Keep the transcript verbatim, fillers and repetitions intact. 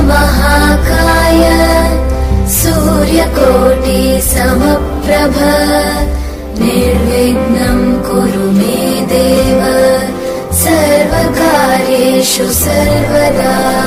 महाकाय सूर्यकोटि समप्रभ निर्विघ्नं कुरु मे देव सर्वकार्येषु सर्वदा।